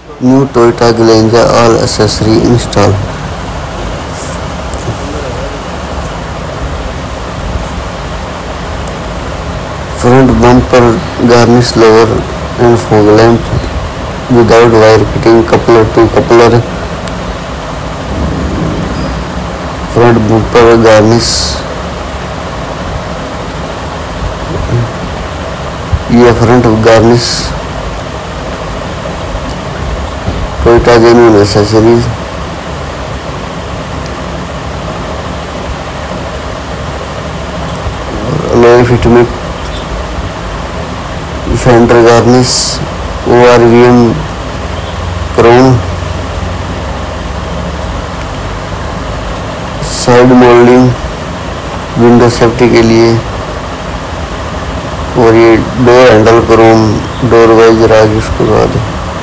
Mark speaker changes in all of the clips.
Speaker 1: New Toyota Glenza all accessory installed. Front bumper garnish lower and fog lamp without wire fitting, coupler to coupler. Front bumper garnish, ये front garnish Toyota genuine accessories. Alloy fitment, fender garnish, ORVM chrome, side moulding window safety के लिए, और ये door handle chrome, door visor आगे उसके बाद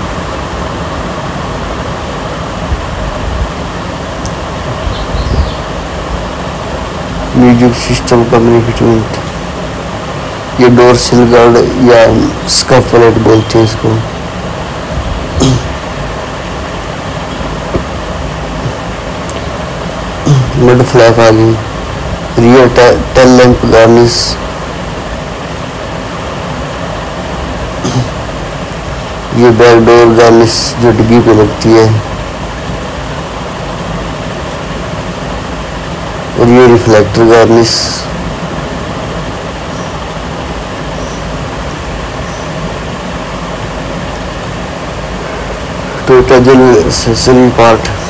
Speaker 1: music system company fitment, ये door sill guard या स्कफ प्लेट बोलते हैं इसको। मिड फ्लैप आ गई, रियर टेल लैंप गार्निश, ये बैक डोर गार्निश जो डिब्बी पे लगती है, और ये reflector garnish. Toyota genuine accessory part.